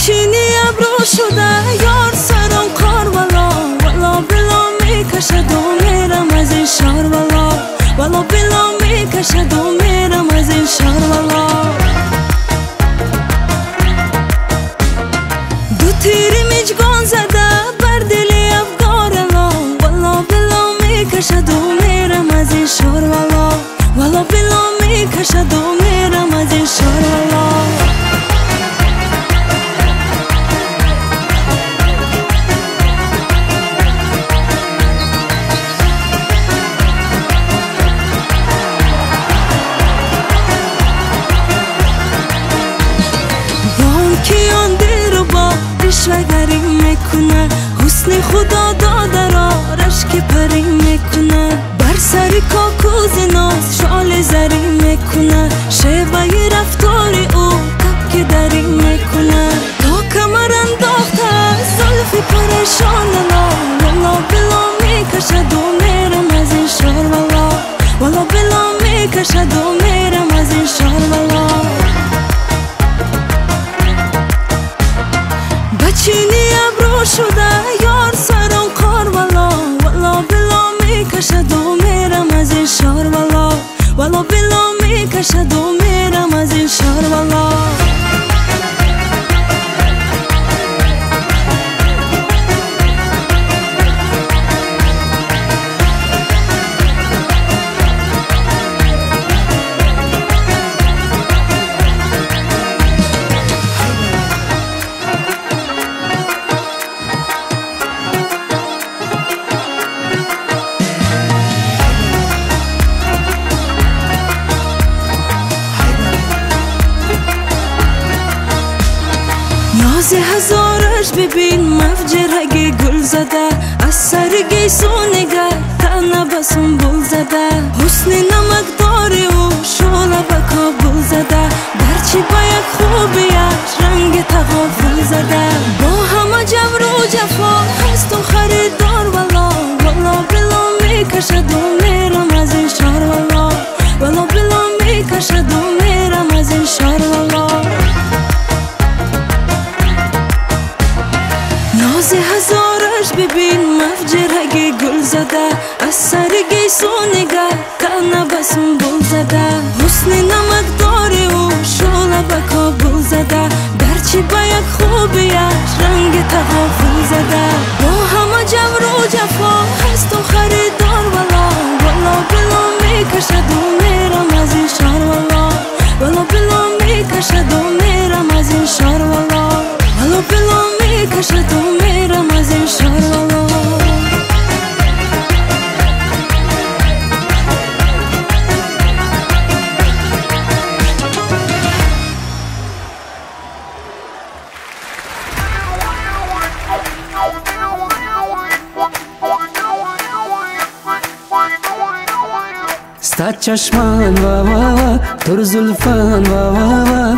بچینی ابرو شده یار سرم کار والا والا بلا میکشد و میرم از این شهر والا والا بلا میکشد و میرم از این شهر والا دو تیری میجگان زده بر دلی افگارلا والا بلا میکشد و میرم از این شهر والا والا بلا میکشد و میرم از این شهر والا رشوه‌گری میکنه حسن خدا داده را رشک پری میکنه بر سری کاکوز ناز شال زری میکنه شیوه رفتاری او کپکی دری میکنه تا کمر انداخته زلفی پریشان لا والا بلا میکشد و میرم از این شهر والا والا بلا میکشد و میرم از این شهر والا بچینی ابرو شده یار سرم کار والا والا بلا میکشد و میرم از این شهر والا والا بلا میکشد و میرم از این شهر والا ناز هزارش ببین مفجرگی گل زده از سرگی سونگه تنه بسون بول زده حسن نمکداری و شوله به کابل زده درچی با یک خوبیش رنگ تغافل زده با همه جبر و جفا هست و خریدار والا والا بلا میکشد و میرم از این شهر والا والا بلا میکشد و میرم از این شهر والا ناز هزارش ببین مفجرگی گل زده از سرگی سونگه کنه بسون بول زده حسن نمکداری و شوله به کابل زده درچی با یک خوبیش رنگ تغافل زده با همه جبر و جفا هست و خریدار والا والا بلا میکشد و میرم از این شهر والا والا بلا میکشد و میرم از این شهر والا والا بلا میکشد و میرم از این شهر والا ستا چشمان وا وا وا تر زلفان وا وا وا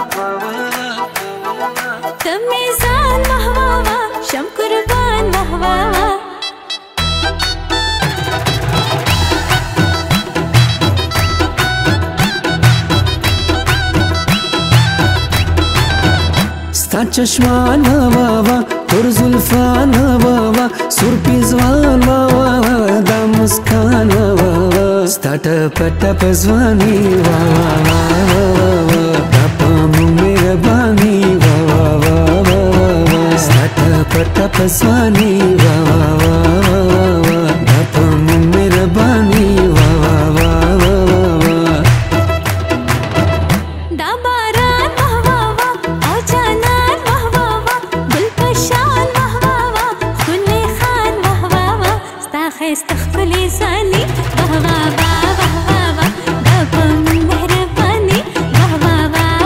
تمیزان مهوا وا شم قربان مهوا وا ستا چشمان وا وا تر زلفان وا وا سر پیزوان وا وا دا مسکان وا وا ستا ټپ ټپ ځواني وا وا وا دا په مهرباني وا وا وا ستا ټپ ټپ ځواني وا وا دا په مهرباني وا وا دا باران مهوا وا او جانان مهوا وا گل پشان مهوا وا خلی خان مهوا وا ستا خیست خپلی ځاني مهوا وا دا په مهرباني مهوا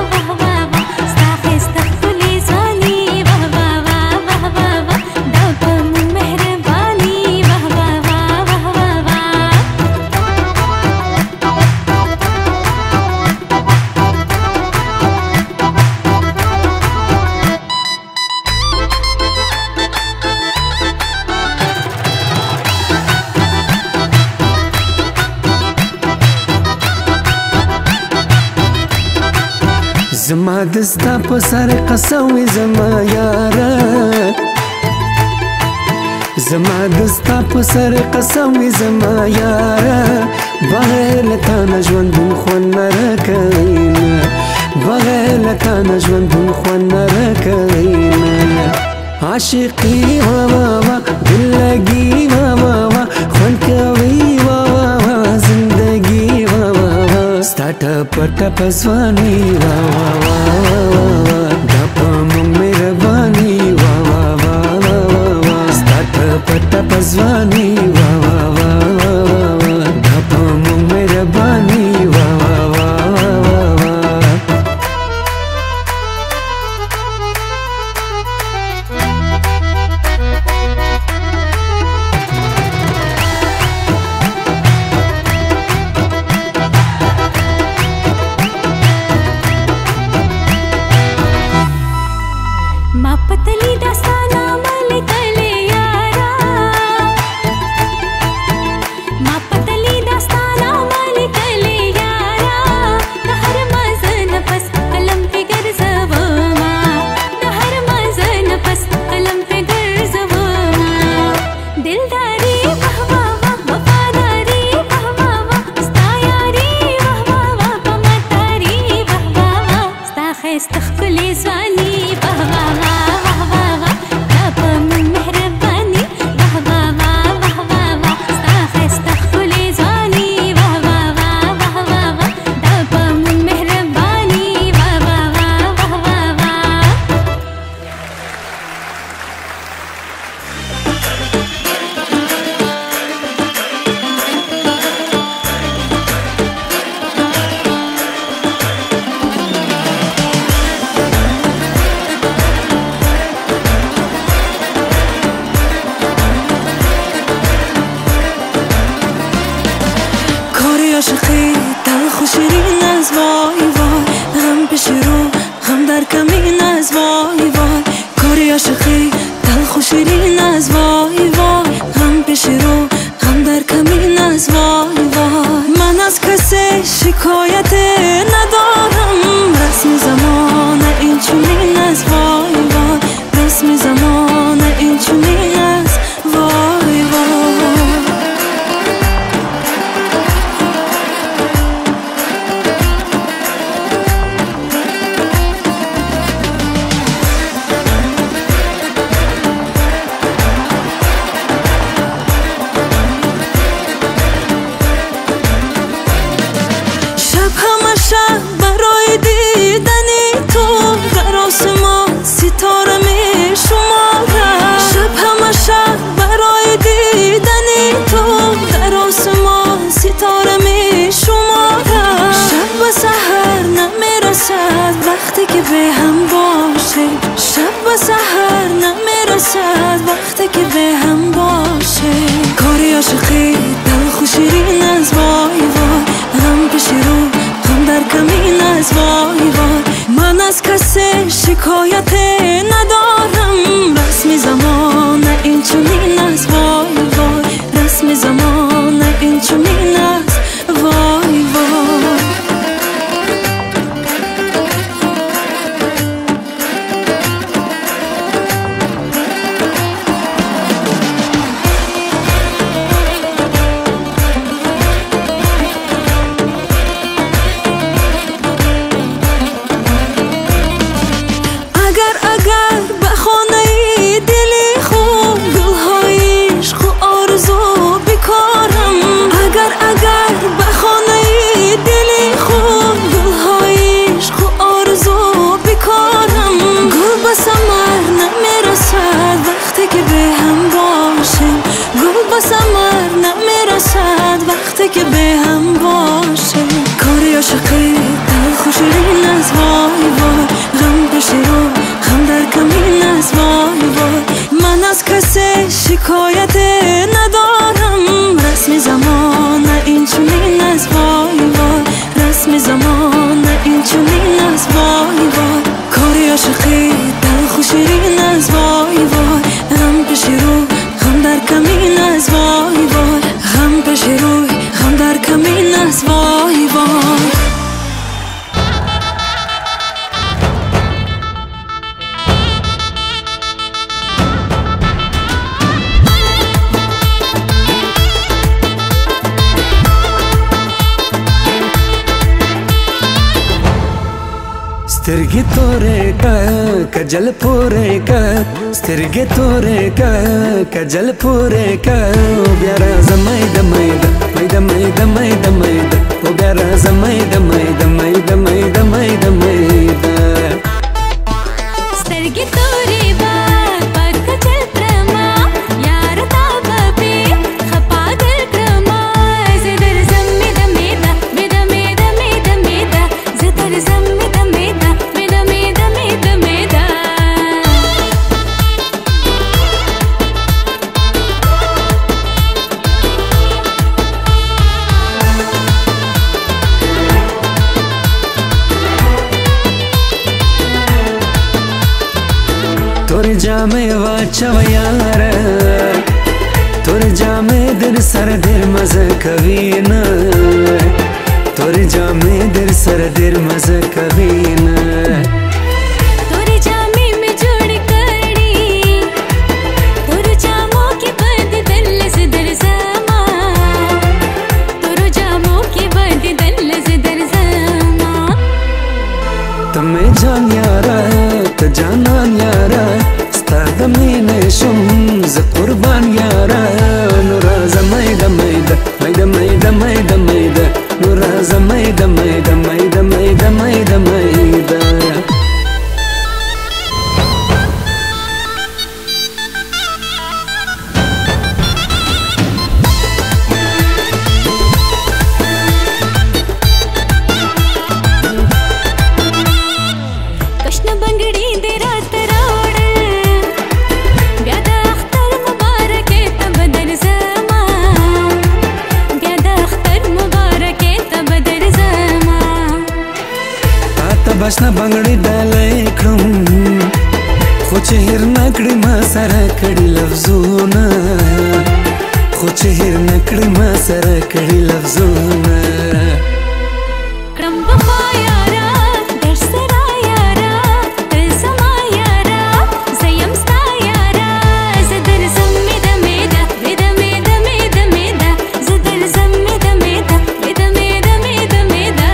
وا ستا خیست خپلی ځاني مهوا وا دا په زما دستا په سر قسم وي زما یاره زما دستا په سر قسم وي زما یاره بغیر له تا نه ژوندون خوند نه راکوینه بغیر له تا نه ژوندون خوند نه راکوینه عاشقي وا وا وا دلګي وا وا وا خوند کوي وا وا وا زندګي وا وا وا ستا ټپ ټپ ځواني وا وا وا دا په موږ مهرباني وا وا وا ستا ټپ ټپ ځواني وا وا وا دا په موږ مهرباني وا وا ما پتلی داستانا ملکلی یارا ما پتلی داستانا ملکلی یارا د هر مزن پس قلم په ګرځوما د هر مزن پس قلم په ګرځوما دلداري واه واه وفاداري واه واه ستا یاري واه واه پمتاري واه واه ستا خسته خپلې ځواني عاشقی تلخ و شیرین از وای وای غم پیش رو غم در کمین از وای وای کاری عاشقی تلخ و شیرین از وای وای غم پیش رو غم در کمین از وای وای من از کسی شکایت ندارم رسم زمان این چنین از وای وای رسم زمان این چنین از وای وای برای دیدنی تو در آسمان ستاره می شمارم شب همه شب برای دیدنی تو در آسمان ستاره می شمارم شب و سحر نمیرسد وقتی که به هم باشیم شب و سحر نمیرسد وقتی که به هم باشیم کاری عاشقی تلخ و شیرین از وای وای غم پیش رو در کمین از وای وای من از کسی شکایت ندارم رسم زمان این چنین از وای وای رسم زمان این چنین از وای وای وقتی که به هم باشه کاری عاشقی تلخ و شیرین از وای وای غم پیش رو غم در کمین از وای وای من از کسی شکایت ندارم رسم زمان این چنین از وای وای رسم زمان این چنین از وای وای کاری عاشقی تلخ و شیرین از وای وای غم پیش رو غم در کمین از وای وای غم پیش روی غم در کمین از وای وای سترګې تورې کا کجل پورې کا سترګې تورې کا کجل پورې کا بیا راځه مېده مېده مېده مېده مېده مېده او بیا راځه مېده مېده مېده مېده مېده مېده سترګې تورې با پک کجل پرما یار تا به خپا دل کرما زدر زم مېده مېده مېده مېده مېده مېده زدر زم مېده مېده مېده مېده مېده مېده تور جامې واچو یار تور جامې در سره ډېر مزه کوي نه تور جامې در سره ډېر مزه کوي نه تور جامې مې جوړ کړې تور جامو کې باندې دل زدر زما تور جامو کې باندې دل زدر زما تمه جان یارا ته جانان یارا ستاد مینه شم ز قربان یارا نو راځه مېده مېده مېده مېده مېده مېده نو راځه مېده مېده مېده مېده مېده مېده کشن بنگړي دې رات راوړل بیا د اختر مبارک ته بدر زما بیا د اختر مبارک ته بدر زما تاته بشنه بنگړي ډالۍ کړم خو چې هیر نکړې ما سره کړي لفظونه خو چې هیر نکړې ما سره کړي لفظونه کړم بخا یارا در سره یارا تل زما یارا زیم ستا یارا زدر زم مېده مېده مېده مېده مېده مېده زدر زم مېده مېده مېده مېده مېده مېده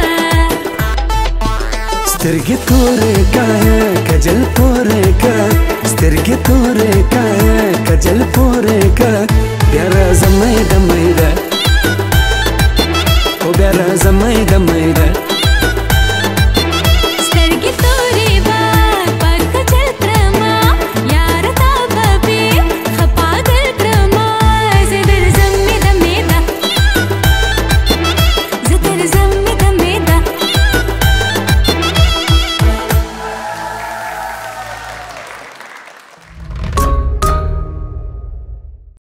سترګې تورې کا کجل پورې کا سترګې تورې کا کجل پورې کا بیا راځه مېده مېده